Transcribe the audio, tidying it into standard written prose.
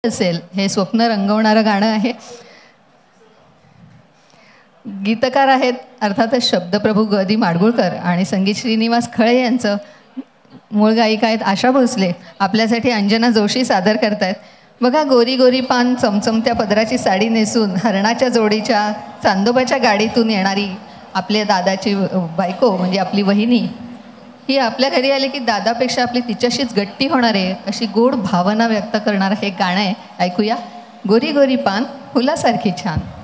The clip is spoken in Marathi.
असेल हे स्वप्न रंगवणारं गाणं आहे. गीतकार आहेत अर्थातच शब्दप्रभू ग दी माडगुळकर आणि संगीत श्रीनिवास खळे यांचं. मूळ गायिका आहेत आशा भोसले. आपल्यासाठी अंजना जोशी सादर करतायत. बघा गोरी गोरी पान चमचमत्या पदराची साडी नेसून हरणाच्या जोडीच्या चांदोबाच्या गाडीतून येणारी आपल्या दादाची बायको म्हणजे आपली वहिनी ही आपल्या घरी आली की दादापेक्षा आपली तिच्याशीच गट्टी होणार आहे अशी गोड भावना व्यक्त करणारं हे गाणं आहे. ऐकूया. गोरी गोरी पान फुलासारखी छान.